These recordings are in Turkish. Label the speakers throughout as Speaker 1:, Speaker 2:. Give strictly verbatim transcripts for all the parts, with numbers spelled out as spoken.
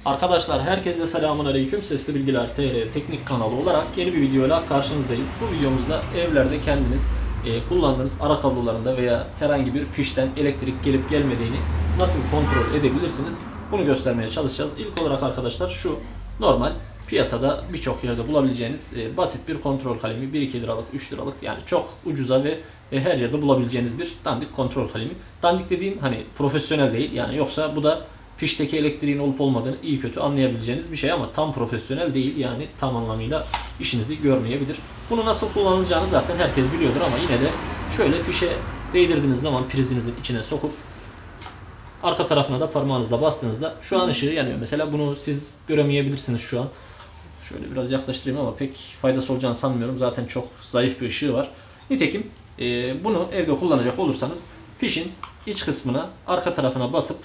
Speaker 1: Arkadaşlar herkese selamun aleyküm. Sesli Bilgiler T R teknik kanalı olarak yeni bir videoyla karşınızdayız. Bu videomuzda evlerde kendiniz e, kullandığınız ara kablolarında veya herhangi bir fişten elektrik gelip gelmediğini nasıl kontrol edebilirsiniz? Bunu göstermeye çalışacağız. İlk olarak arkadaşlar şu normal piyasada birçok yerde bulabileceğiniz e, basit bir kontrol kalemi. bir iki liralık, üç liralık, yani çok ucuza ve e, her yerde bulabileceğiniz bir dandik kontrol kalemi. Dandik dediğim hani profesyonel değil, yani yoksa bu da fişteki elektriğin olup olmadığını iyi kötü anlayabileceğiniz bir şey ama tam profesyonel değil, yani tam anlamıyla işinizi görmeyebilir. Bunu nasıl kullanılacağını zaten herkes biliyordur ama yine de şöyle fişe değdirdiğiniz zaman prizinizin içine sokup arka tarafına da parmağınızla bastığınızda şu an ışığı yanıyor. Mesela bunu siz göremeyebilirsiniz şu an. Şöyle biraz yaklaştırayım ama pek faydası olacağını sanmıyorum. Zaten çok zayıf bir ışığı var. Nitekim e, bunu evde kullanacak olursanız fişin iç kısmına arka tarafına basıp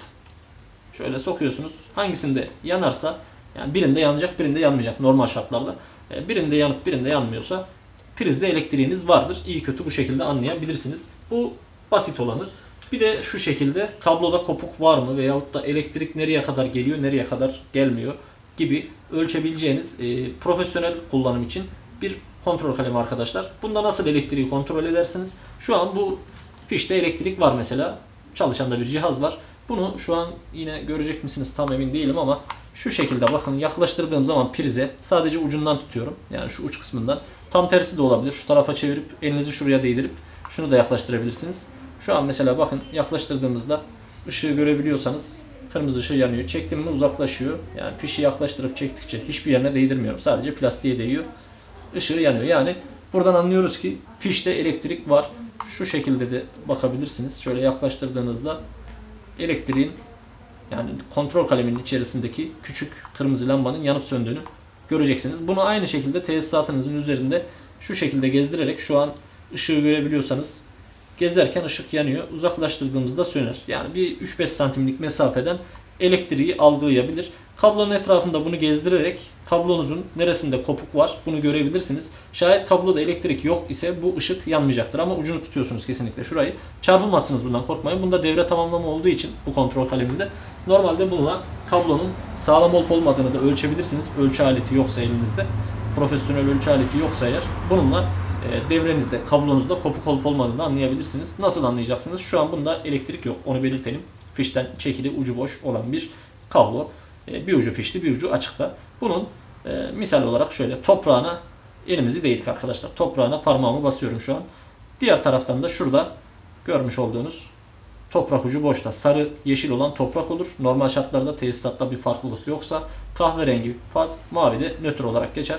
Speaker 1: şöyle sokuyorsunuz. Hangisinde yanarsa, yani birinde yanacak birinde yanmayacak normal şartlarda. E, birinde yanıp birinde yanmıyorsa prizde elektriğiniz vardır. İyi kötü bu şekilde anlayabilirsiniz. Bu basit olanı. Bir de şu şekilde kabloda kopuk var mı veyahut da elektrik nereye kadar geliyor nereye kadar gelmiyor gibi ölçebileceğiniz e, profesyonel kullanım için bir kontrol kalemi arkadaşlar. Bunda nasıl elektriği kontrol edersiniz? Şu an bu fişte elektrik var mesela. Çalışan da bir cihaz var. Bunu şu an yine görecek misiniz tam emin değilim ama şu şekilde bakın, yaklaştırdığım zaman prize sadece ucundan tutuyorum. Yani şu uç kısmından. Tam tersi de olabilir. Şu tarafa çevirip elinizi şuraya değdirip şunu da yaklaştırabilirsiniz. Şu an mesela bakın yaklaştırdığımızda ışığı görebiliyorsanız kırmızı ışığı yanıyor. Çektim mi uzaklaşıyor. Yani fişi yaklaştırıp çektikçe hiçbir yerine değdirmiyorum. Sadece plastiğe değiyor. Işığı yanıyor. Yani buradan anlıyoruz ki fişte elektrik var. Şu şekilde de bakabilirsiniz. Şöyle yaklaştırdığınızda elektriğin, yani kontrol kaleminin içerisindeki küçük kırmızı lambanın yanıp söndüğünü göreceksiniz. Bunu aynı şekilde tesisatınızın üzerinde şu şekilde gezdirerek şu an ışığı görebiliyorsanız gezerken ışık yanıyor. Uzaklaştırdığımızda söner. Yani bir üç beş santimlik mesafeden elektriği algılayabilir. Kablonun etrafında bunu gezdirerek kablonuzun neresinde kopuk var bunu görebilirsiniz. Şayet kabloda elektrik yok ise bu ışık yanmayacaktır ama ucunu tutuyorsunuz kesinlikle şurayı. Çarpılmazsınız, bundan korkmayın. Bunda devre tamamlama olduğu için bu kontrol kaleminde normalde bununla kablonun sağlam olup olmadığını da ölçebilirsiniz. Ölçü aleti yoksa elinizde, profesyonel ölçü aleti yoksa eğer, bununla e, devrenizde, kablonuzda kopuk olup olmadığını anlayabilirsiniz. Nasıl anlayacaksınız? Şu an bunda elektrik yok, onu belirtelim. Fişten çekili, ucu boş olan bir kablo. Bir ucu fişli, bir ucu açıkta. Bunun e, misal olarak şöyle toprağına elimizi değdik arkadaşlar. Toprağına parmağımı basıyorum şu an. Diğer taraftan da şurada görmüş olduğunuz toprak ucu boşta. Sarı, yeşil olan toprak olur. Normal şartlarda tesisatta bir farklılık yoksa kahverengi faz, mavi de nötr olarak geçer.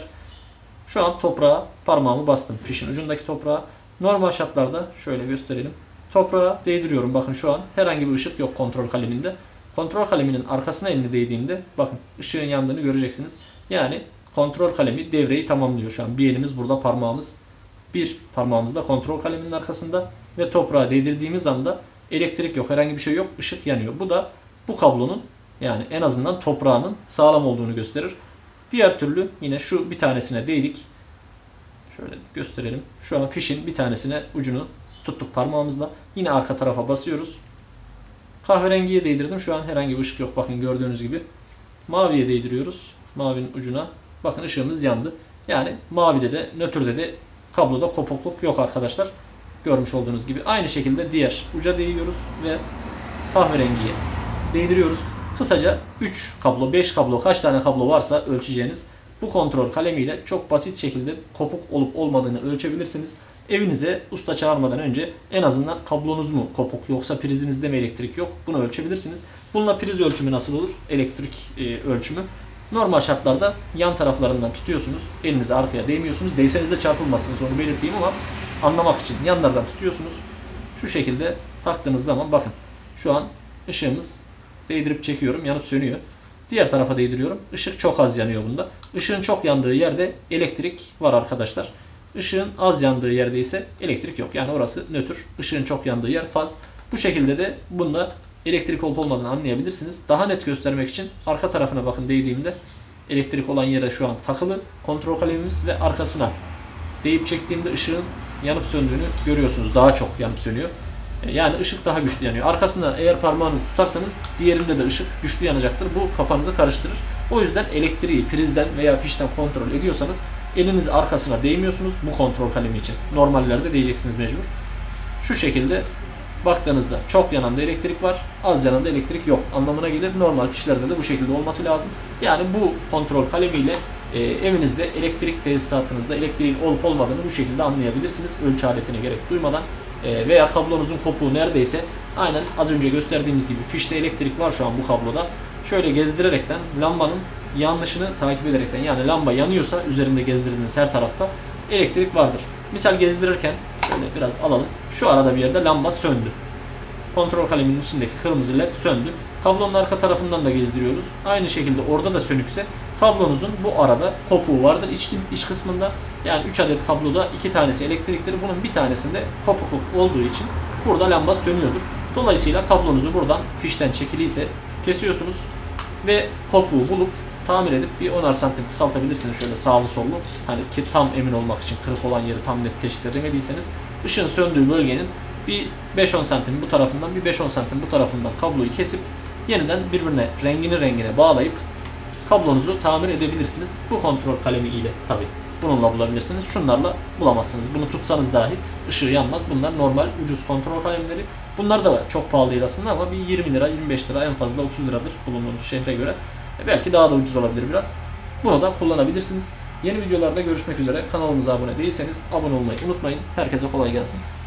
Speaker 1: Şu an toprağa parmağımı bastım. Fişin ucundaki toprağa. Normal şartlarda şöyle gösterelim. Toprağa değdiriyorum. Bakın şu an herhangi bir ışık yok kontrol kaleminde. Kontrol kaleminin arkasına elini değdiğimde bakın ışığın yandığını göreceksiniz. Yani kontrol kalemi devreyi tamamlıyor şu an. Bir elimiz burada, parmağımız. Bir parmağımız da kontrol kaleminin arkasında ve toprağa değdirdiğimiz anda elektrik yok, herhangi bir şey yok, ışık yanıyor. Bu da bu kablonun, yani en azından toprağının sağlam olduğunu gösterir. Diğer türlü yine şu bir tanesine değdik. Şöyle gösterelim. Şu an fişin bir tanesine ucunu tuttuk parmağımızla. Yine arka tarafa basıyoruz. Kahverengiye değdirdim. Şu an herhangi bir ışık yok. Bakın gördüğünüz gibi. Maviye değdiriyoruz. Mavinin ucuna. Bakın ışığımız yandı. Yani mavide de nötrde de kabloda kopukluk yok arkadaşlar. Görmüş olduğunuz gibi. Aynı şekilde diğer uca değiyoruz ve kahverengiye değdiriyoruz. Kısaca üç kablo, beş kablo, kaç tane kablo varsa ölçeceğiniz bu kontrol kalemiyle çok basit şekilde kopuk olup olmadığını ölçebilirsiniz. Evinize usta çağırmadan önce en azından kablonuz mu kopuk yoksa prizinizde mi elektrik yok bunu ölçebilirsiniz. Bununla priz ölçümü nasıl olur? Elektrik e, ölçümü. Normal şartlarda yan taraflarından tutuyorsunuz. Elinizi arkaya değmiyorsunuz. Değseniz de çarpılmazsınız, onu belirteyim ama anlamak için yanlardan tutuyorsunuz. Şu şekilde taktığınız zaman bakın şu an ışığımız, değdirip çekiyorum, yanıp sönüyor. Diğer tarafa değdiriyorum. Işık çok az yanıyor bunda. Işığın çok yandığı yerde elektrik var arkadaşlar. Işığın az yandığı yerde ise elektrik yok. Yani orası nötr. Işığın çok yandığı yer faz. Bu şekilde de bunda elektrik olup olmadığını anlayabilirsiniz. Daha net göstermek için arka tarafına bakın değdiğimde elektrik olan yere şu an takılı kontrol kalemimiz ve arkasına değip çektiğimde ışığın yanıp söndüğünü görüyorsunuz. Daha çok yanıp sönüyor. E, yani ışık daha güçlü yanıyor. Arkasına eğer parmağınızı tutarsanız diğerinde de ışık güçlü yanacaktır. Bu kafanızı karıştırır. O yüzden elektriği prizden veya fişten kontrol ediyorsanız eliniz arkasına değmiyorsunuz bu kontrol kalemi için. Normallerde değeceksiniz mecbur. Şu şekilde baktığınızda çok yananda elektrik var, az yananda elektrik yok anlamına gelir. Normal fişlerde de bu şekilde olması lazım. Yani bu kontrol kalemiyle e, evinizde elektrik tesisatınızda elektriğin olup olmadığını bu şekilde anlayabilirsiniz. Ölçü aletine gerek duymadan e, veya kablonuzun kopuğu neredeyse aynen az önce gösterdiğimiz gibi fişte elektrik var şu an bu kabloda. Şöyle gezdirerekten lambanın yanlışını takip ederekten, yani lamba yanıyorsa üzerinde gezdirdiğiniz her tarafta elektrik vardır. Misal gezdirirken şöyle biraz alalım. Şu arada bir yerde lamba söndü. Kontrol kaleminin içindeki kırmızı led söndü. Kablonun arka tarafından da gezdiriyoruz. Aynı şekilde orada da sönükse kablonuzun bu arada kopuğu vardır iç, iç kısmında. Yani üç adet kabloda iki tanesi elektriktir. Bunun bir tanesinde kopukluk olduğu için burada lamba sönüyordur. Dolayısıyla kablonuzu buradan fişten çekiliyse kesiyorsunuz ve kopuğu bulup tamir edip bir onar santim kısaltabilirsiniz şöyle sağlı sollu. Hani ki tam emin olmak için kırık olan yeri tam net teşhis edemediyseniz ışığın söndüğü bölgenin bir beş on santim bu tarafından bir beş on santim bu tarafından kabloyu kesip yeniden birbirine rengini rengine bağlayıp kablonuzu tamir edebilirsiniz. Bu kontrol kalemi ile tabi bununla bulabilirsiniz. Şunlarla bulamazsınız. Bunu tutsanız dahi ışığı yanmaz. Bunlar normal ucuz kontrol kalemleri. Bunlar da çok pahalı değil aslında ama bir yirmi lira yirmi beş lira en fazla otuz liradır bulunduğunuz şehre göre. Belki daha da ucuz olabilir biraz. Bunu da kullanabilirsiniz. Yeni videolarda görüşmek üzere. Kanalımıza abone değilseniz abone olmayı unutmayın. Herkese kolay gelsin.